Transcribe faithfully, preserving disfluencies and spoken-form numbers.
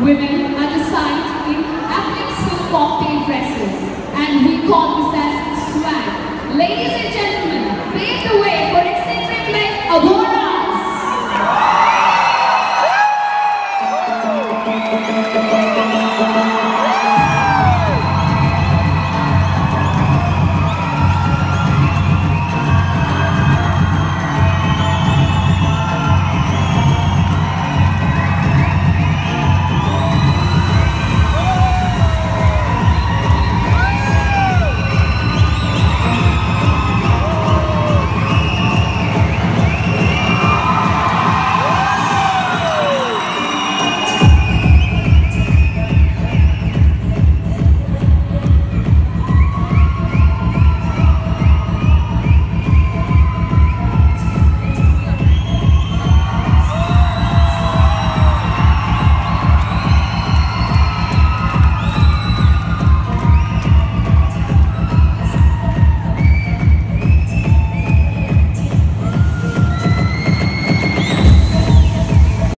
women are the sight in appliques cocktail dresses, and we call this as swag. Ladies and gentlemen, pave the way for eccentric men aboard